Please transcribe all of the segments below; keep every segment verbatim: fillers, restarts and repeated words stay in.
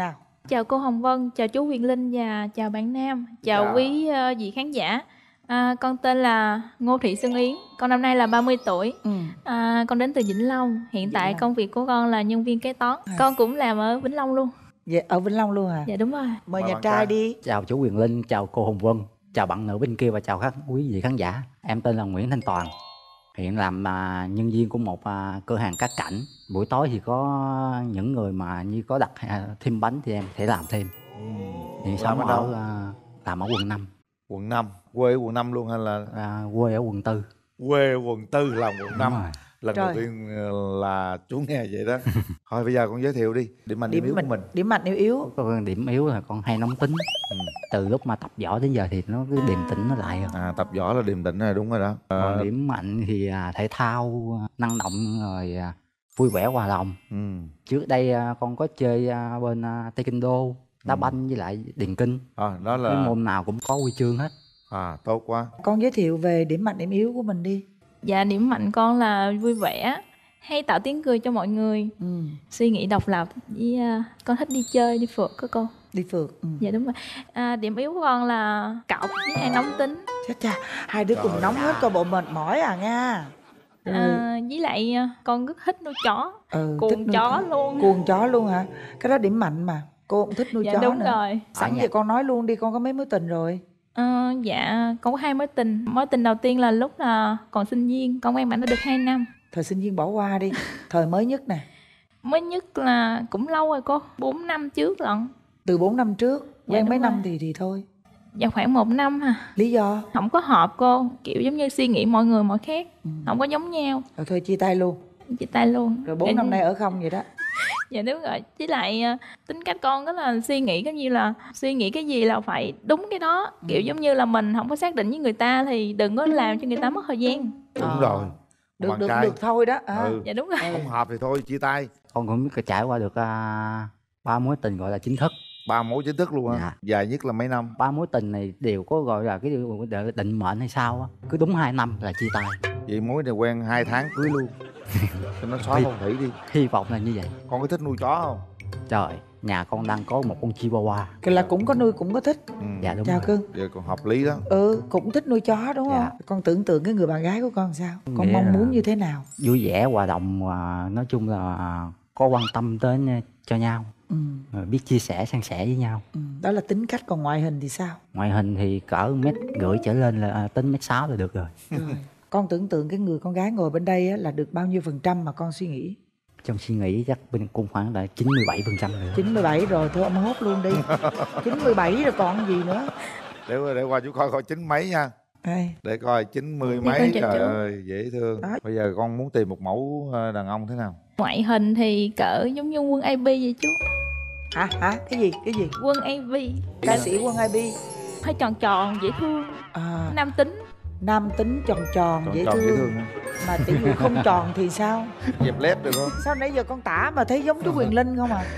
nào. Chào cô Hồng Vân, chào chú Quyền Linh và chào bạn Nam. Chào Chào. quý uh, vị khán giả. À, con tên là Ngô Thị Xuân Yến, con năm nay là ba mươi tuổi. Ừ. À, con đến từ Vĩnh Long. Hiện Vĩnh tại Long. công việc của con là nhân viên kế toán. À. Con cũng làm ở Vĩnh Long luôn. Dạ, ở Vĩnh Long luôn hả? Dạ đúng rồi. Mời, Mời nhà bạn trai trai. đi. Chào chú Quyền Linh, chào cô Hồng Vân, chào bạn nữ bên kia và chào các quý vị khán giả. Em tên là Nguyễn Thanh Toàn, hiện làm à, nhân viên của một à, cửa hàng cắt cảnh. Buổi tối thì có những người mà như có đặt à, thêm bánh thì em sẽ làm thêm. Ừ. Hiện Làm sống ở ở đâu? à, làm ở quận năm, Quận năm, quê ở quận năm luôn hay là à, quê ở quận tư. quê ở quận tư làm quận năm? Đúng rồi. Lần Trời. đầu tiên là chú nghe vậy đó. Thôi bây giờ con giới thiệu đi điểm mạnh điểm, Điểm yếu của mạnh, mình. điểm mạnh yếu yếu. Có điểm yếu là con hay nóng tính. Ừ. Từ lúc mà tập võ đến giờ thì nó cứ điềm tĩnh nó lại rồi. À, tập võ là điềm tĩnh rồi, đúng rồi đó. Còn À, điểm mạnh thì à, thể thao, à, năng động rồi à, vui vẻ hòa đồng. ừ. Trước đây à, con có chơi à, bên à, taekwondo, đá banh với lại điền kinh. À, đó Cái là môn nào cũng có huy chương hết. à tốt quá. Con giới thiệu về điểm mạnh điểm yếu của mình đi. Dạ điểm mạnh con là vui vẻ, hay tạo tiếng cười cho mọi người, Ừ. suy nghĩ độc lập với uh, con thích đi chơi, đi phượt đó cô. Đi phượt. Ừ. Dạ đúng rồi. À, điểm yếu của con là cọc với hay nóng tính. Chết cha, hai đứa cùng Trời nóng hết, coi bộ mệt mỏi à nha. Rồi. À, với lại à, con rất thích nuôi chó, Ừ, thích cuồng nuôi chó luôn. Cuồng chó luôn hả? Cái đó điểm mạnh mà. Cô cũng thích nuôi Dạ chó đúng nữa. rồi. Sẵn Ở vậy nhà. con nói luôn đi, con có mấy mối tình rồi? Ờ, dạ con có hai mối tình. Mối tình đầu tiên là lúc là còn sinh viên, con quen bạn đã được hai năm. Thời sinh viên bỏ qua đi. Thời mới nhất nè. Mới nhất là cũng lâu rồi cô, bốn năm trước lận. Từ bốn năm trước. Dạ, Quen đúng mấy rồi. năm thì thì thôi. Dạ khoảng một năm à. Lý do? Không có hợp cô, kiểu giống như suy nghĩ mọi người mọi khác, Ừ. không có giống nhau. Rồi thôi chia tay luôn. Chia tay luôn. Rồi bốn Dạ, năm nay ở không vậy đó. Dạ đúng rồi. Với lại à, tính cách con rất là suy nghĩ cái như là suy nghĩ cái gì là phải đúng cái đó. Ừ. Kiểu giống như là mình không có xác định với người ta thì đừng có làm cho người ta mất thời gian. Đúng Ờ. rồi. Được Bạn được trai. được thôi đó. À. Ừ. Dạ đúng rồi. Không hợp thì thôi chia tay. Con cũng có trải qua được à, ba mối tình gọi là chính thức. Ba mối chính thức luôn á. Dạ. Dài nhất là mấy năm? Ba mối tình này đều có gọi là cái điều định mệnh hay sao á, cứ đúng hai năm là chia tay. Vậy mối này quen hai tháng cưới luôn. Cho nó xóa Hy- phong thủy đi. Hy vọng là như vậy. Con có thích nuôi chó không? Trời, nhà con đang có một con chihuahua. Cái là cũng có nuôi cũng có thích. Ừ. Dạ đúng Chào rồi. cưng. Vậy còn hợp lý đó. Ừ, cũng thích nuôi chó đúng không? Dạ. Con tưởng tượng cái người bạn gái của con sao? Con Nghĩa mong là- muốn như thế nào? Vui vẻ hòa đồng và nói chung là à, có quan tâm đến à, cho nhau, Ừ, rồi biết chia sẻ san sẻ với nhau. ừ. Đó là tính cách, còn ngoại hình thì sao? Ngoại hình thì cỡ mét rưỡi trở lên là à, tính mét sáu là được rồi. Rồi. Con tưởng tượng cái người con gái ngồi bên đây á, là được bao nhiêu phần trăm mà con suy nghĩ? Trong suy nghĩ chắc bên cũng khoảng là chín mươi bảy phần trăm rồi. chín mươi bảy rồi, thôi ông hốt luôn đi. chín mươi bảy rồi còn gì nữa? Để để qua chú coi coi chín mấy nha. Đây. Để coi chín mươi Dạ, mấy. con chào Trời chú. ơi dễ thương. Đó. Bây giờ con muốn tìm một mẫu ờ, đàn ông thế nào? Ngoại hình thì cỡ giống như quân a bê vậy chú. Hả? Hả? Cái gì? Cái gì? Quân a bê. Ca sĩ Quân i bê. Hơi tròn tròn, dễ thương, À, nam tính. nam tính tròn tròn, Tròn dễ tròn thương. dễ thương. Mà tỷ dụ không tròn thì sao? Dẹp lép được không? Sao nãy giờ con tả mà thấy giống chú Quyền Linh không à?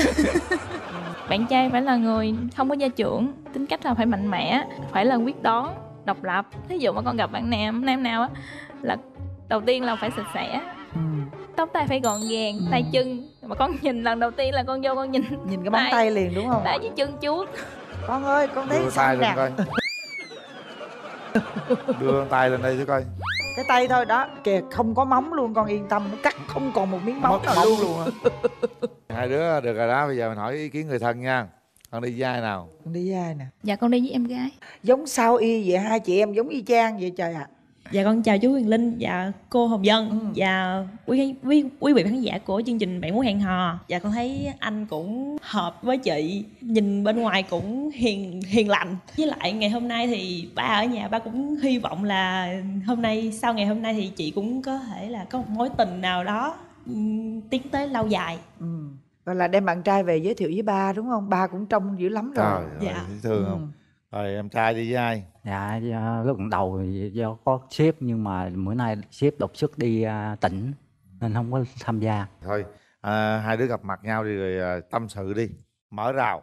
Bạn trai phải là người không có gia trưởng, tính cách là phải mạnh mẽ, phải là quyết đoán, độc lập. Thí dụ mà con gặp bạn nam nam nào á là đầu tiên là phải sạch sẽ, Ừ. tóc tai phải gọn gàng, Ừ. tay chân mà con nhìn lần đầu tiên là con vô con nhìn Nhìn cái móng tay liền đúng không? tay với chân chuốt. Con ơi, con thấy Đưa sao tay lên nè? coi. Đưa tay lên đây thử coi. Cái tay thôi đó, kìa không có móng luôn, con yên tâm, nó cắt không còn một miếng móng Mất nào móng luôn. luôn á. Hai đứa được rồi đó. Bây giờ mình hỏi ý kiến người thân nha. Con đi với ai nào? Con đi với ai nè? Dạ con đi với em gái. Giống sao y vậy, hai chị em giống y chang vậy trời ạ. Dạ con chào chú Quyền Linh và cô Hồng Vân Ừ. và quý, quý quý vị khán giả của chương trình Bạn Muốn Hẹn Hò. Dạ con thấy anh cũng hợp với chị, nhìn bên ngoài cũng hiền hiền lành. Với lại ngày hôm nay thì ba ở nhà, ba cũng hy vọng là hôm nay sau ngày hôm nay thì chị cũng có thể là có một mối tình nào đó ừm, tiến tới lâu dài. Ừ. Gọi là đem bạn trai về giới thiệu với ba đúng không? Ba cũng trông dữ lắm rồi. Trời ơi, Dạ. dễ thương không? Rồi em trai đi với ai? Dạ do- lúc đầu thì do có sếp nhưng mà bữa nay sếp đột xuất đi à, tỉnh nên không có tham gia. Thôi à, hai đứa gặp mặt nhau đi rồi à, tâm sự đi. Mở rào.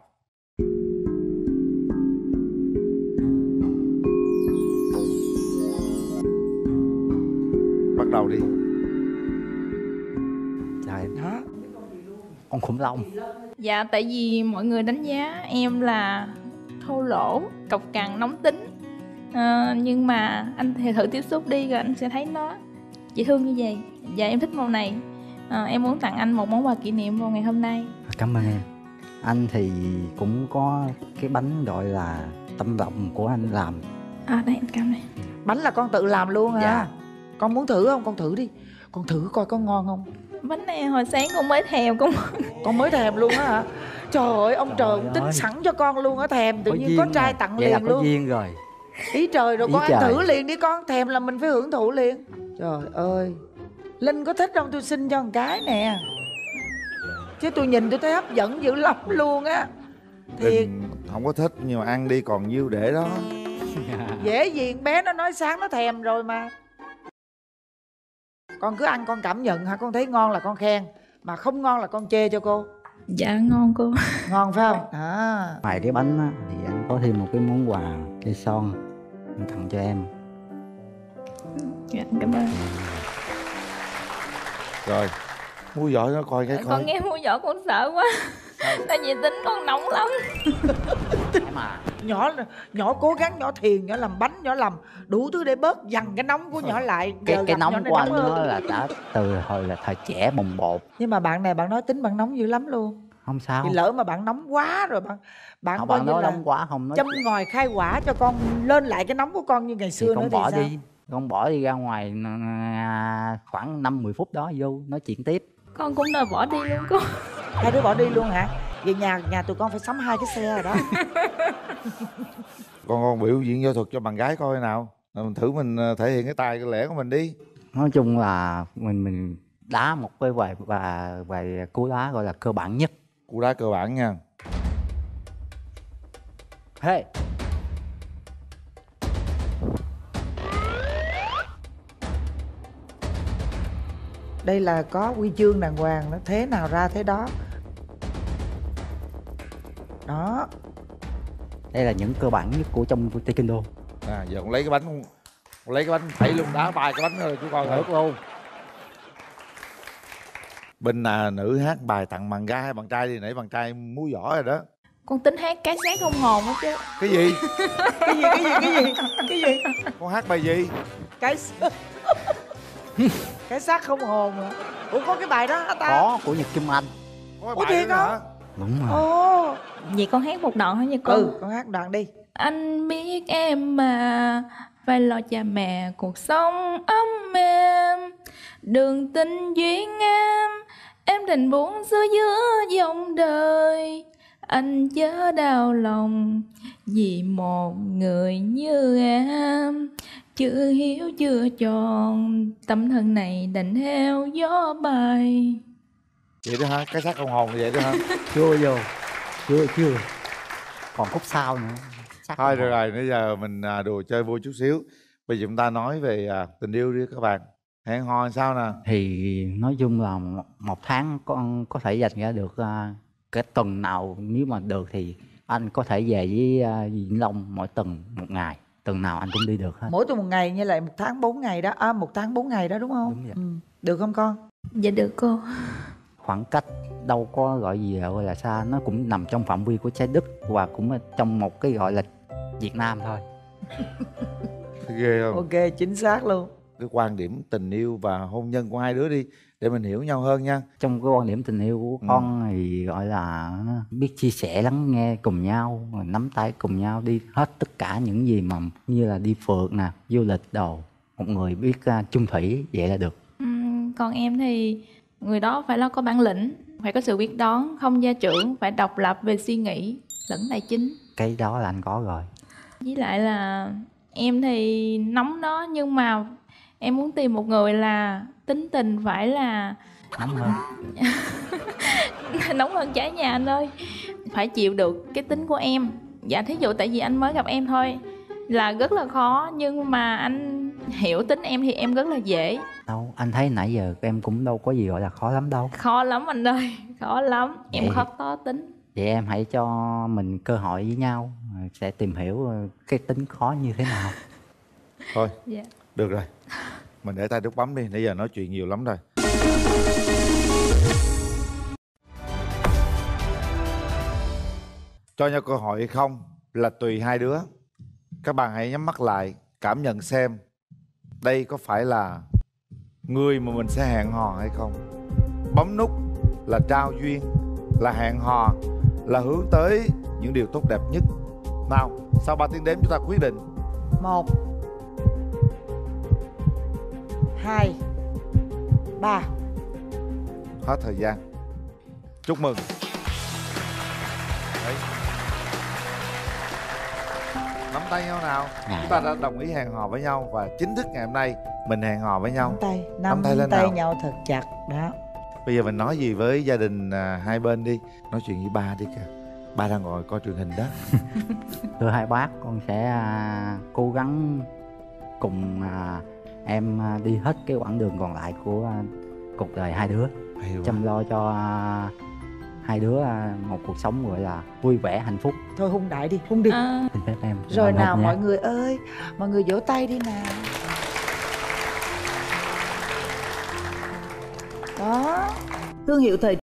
Bắt đầu đi. Trời, Đó. con khủng long. Dạ tại vì mọi người đánh giá em là thô lỗ, cọc cằn, nóng tính. à, Nhưng mà anh thì thử tiếp xúc đi rồi anh sẽ thấy nó dễ thương như vậy. Dạ em thích màu này. à, Em muốn tặng anh một món quà kỷ niệm vào ngày hôm nay. Cảm ơn em. Anh thì cũng có cái bánh gọi là tâm lòng của anh làm. À đây anh cầm này. Bánh là con tự làm luôn hả? Dạ. Con muốn thử không? Con thử đi. Con thử coi có ngon không? Bánh này hồi sáng con mới thèm con. Con mới thèm luôn á hả? Trời ơi, ông trời, Trời cũng tính ơi. sẵn cho con luôn á, thèm tự nhiên có duyên trai rồi. tặng Vậy là liền có luôn. duyên rồi. Ý trời rồi, Ý con ăn trời. thử liền đi con, thèm là mình phải hưởng thụ liền. Trời ơi, Linh có thích không? Tôi xin cho một cái nè. Chứ tôi nhìn tôi thấy hấp dẫn dữ lắm luôn á. Thiệt, Đừng, không có thích nhưng mà ăn đi còn nhiêu để đó. dễ gì con bé nó nói sáng nó thèm rồi mà. Con cứ ăn con cảm nhận hả? Con thấy ngon là con khen, mà không ngon là con chê cho cô. Dạ ngon cô. Ngon phải không? À, Ngoài cái bánh á, thì anh có thêm một cái món quà cây son anh tặng cho em. Dạ cảm ơn. Rồi, mua giỏi nó coi cái Con coi. nghe mua vỏ con sợ quá. Tại vì tính con nóng lắm. Mà nhỏ nhỏ cố gắng, nhỏ thiền, nhỏ làm bánh, nhỏ làm đủ thứ để bớt dằn cái nóng của nhỏ lại. cái Giờ cái gặp nhỏ nóng này của anh hơn. nó là đã từ hồi là thời trẻ bồng bột. Nhưng mà bạn này bạn nói tính bạn nóng dữ lắm luôn. Không sao. Thì lỡ mà bạn nóng quá rồi bạn bạn Không, coi bạn như nói là nóng quá không nói. châm ngòi khai quả cho con lên lại cái nóng của con như ngày Thì xưa nữa con thì bỏ sao? đi, con bỏ đi ra ngoài à, khoảng năm mười phút đó vô nói chuyện tiếp. Con cũng đòi bỏ đi luôn cô. Hai đứa bỏ đi luôn hả? Về nhà nhà tụi con phải sắm hai cái xe rồi đó. Con con biểu diễn võ thuật cho bạn gái coi nào. Rồi mình thử mình ờ, thể hiện cái tài cái lẻ của mình đi. Nói chung là mình mình đá một cái bài và bài cú đá gọi là cơ bản nhất. Cú đá cơ bản nha. Hey. Đây là có huy chương đàng hoàng, nó thế nào ra thế đó. Đó. Đây là những cơ bản nhất của trong của Taekwondo. À, giờ con lấy cái bánh con, con lấy cái bánh thảy luôn, đá bài cái bánh rồi chú con Được thử. luôn. Bên là nữ hát bài tặng bạn gái hay bạn trai đi, nãy bạn trai múa giỏi rồi đó. Con tính hát cái xác không hồn á chứ. Cái gì? Cái gì cái gì cái gì? Cái gì? Con hát bài gì? Cái cái xác không hồn hả? Ủa có cái bài đó hả ta? Có của Nhật Kim Anh. Có cái Ủa, bài thiệt đó không? hả? Đúng rồi. Ồ. Vậy con hát một đoạn hả nha cô? Ừ, con hát đoạn đi. Anh biết em mà phải lo cha mẹ cuộc sống ấm êm, đường tình duyên em em định buông xuôi giữa dòng đời. Anh chớ đau lòng vì một người như em, chưa hiếu chưa tròn, tâm thân này đành theo gió bay. Vậy đó hả? Cái xác không hồn vậy đó hả? Chưa vô. Chưa chưa. Còn khúc sau nữa. Sắc Thôi hồn. được rồi, bây giờ mình à, đùa chơi vui chút xíu. Bây giờ chúng ta nói về à, tình yêu đi các bạn. Hẹn hò sao nè? Thì nói chung là một, một tháng con có thể dành ra được uh, cái tuần nào, nếu mà được thì anh có thể về với uh, Vĩnh Long mỗi tuần một ngày, tuần nào anh cũng đi được hết. Mỗi tuần một ngày như lại một tháng bốn ngày đó. À, một tháng bốn ngày đó đúng không? Đúng vậy. Ừ. Được không con? Dạ được cô. Khoảng cách đâu có gọi gì là gọi là xa, nó cũng nằm trong phạm vi của trái đất và cũng ở trong một cái gọi là Việt Nam thôi. Thấy ghê không? Ok, chính xác luôn. Cái quan điểm tình yêu và hôn nhân của hai đứa đi, để mình hiểu nhau hơn nha. Trong cái quan điểm tình yêu của Ừ. con thì gọi là nó biết chia sẻ, lắng nghe cùng nhau, rồi nắm tay cùng nhau đi hết tất cả những gì mà như là đi phượt nè, du lịch đồ. Một người biết uh, chung thủy vậy là được. Ừm, còn em thì người đó phải là có bản lĩnh, phải có sự quyết đoán, không gia trưởng, phải độc lập về suy nghĩ lẫn tài chính. Cái đó là anh có rồi. Với lại là em thì nóng đó, nhưng mà em muốn tìm một người là tính tình phải là Nóng hơn. nóng hơn trái nhà anh ơi. Phải chịu được cái tính của em. Dạ thí dụ tại vì anh mới gặp em thôi là rất là khó, nhưng mà anh hiểu tính em thì em rất là dễ. Đâu, anh thấy nãy giờ em cũng đâu có gì gọi là khó lắm đâu. Khó lắm anh ơi, khó lắm. Em Vậy- khó có tính. Vậy em hãy cho mình cơ hội với nhau, rồi sẽ tìm hiểu ờ, cái tính khó như thế nào. Thôi, Dạ. được rồi. Mình để tay nút bấm đi, nãy giờ nói chuyện nhiều lắm rồi. cho nhau cơ hội hay không là tùy hai đứa. Các bạn hãy nhắm mắt lại, cảm nhận xem đây có phải là người mà mình sẽ hẹn hò hay không. Bấm nút là trao duyên, là hẹn hò, là hướng tới những điều tốt đẹp nhất. Nào, sau ba tiếng đếm chúng ta quyết định. Một, hai, ba. Hết thời gian. Chúc mừng. Đấy. Nắm tay nhau nào. À. Chúng ta đã đồng ý hẹn hò với nhau và chính thức ngày hôm nay mình hẹn hò với nhau. Nắm tay, Nắm nắm tay tay, lên nào. nhau thật chặt đó. Bây giờ mình nói gì với gia đình à, hai bên đi. Nói chuyện với ba đi kìa. Ba đang ngồi coi truyền hình đó. Thưa hai bác, con sẽ à, cố gắng cùng à, em à, đi hết cái quãng đường còn lại của à, cuộc đời hai đứa, Hay quá. chăm lo cho à, hai đứa à, một cuộc sống gọi là vui vẻ hạnh phúc. Thôi hung đại đi, hung đi. À, Xin phép em. Rồi Hạnh nào phúc nha. mọi người ơi, mọi người vỗ tay đi nào. Đó. Thương hiệu thời